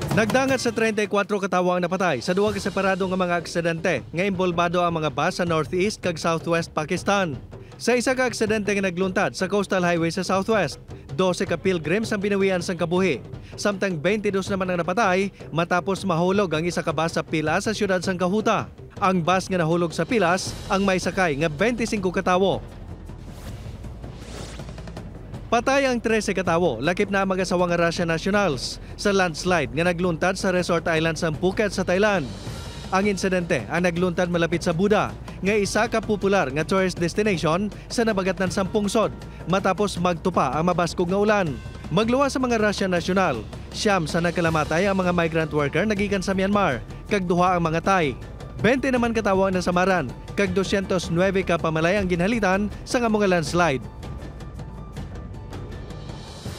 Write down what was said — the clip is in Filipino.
Nagdangat sa 34 katawo ang napatay sa duwa ka separado nga mga aksidente nga imbolbado ang mga bus sa northeast kag southwest Pakistan. Sa isa ka aksidente nga nagluntad sa coastal highway sa southwest, 12 ka pilgrims ang binawian sang kabuhi. Samtang 22 naman ang napatay matapos mahulog ang isa ka bus sa pila sa siyudad sang Kahuta. Ang bus nga nahulog sa pilas ang may sakay nga 25 katawo. Patay ang 13 katawo, lakip na ang mag-asawang Russian nationals sa landslide nga nagluntad sa resort island sa Phuket sa Thailand. Ang insidente ang nagluntad malapit sa Buda, nga isa ka popular nga tourist destination sa nabagatnan sa pungsod matapos magtupa ang mabaskog nga ulan. Magluwas sa mga Russian national, siyam sa nagkalamatay ang mga migrant worker nagikan sa Myanmar, kag duha ang mga Thai. 20 naman katawo ang nasamaran, kag 209 ka pamalay ang ginhalitan sa nga mga landslide.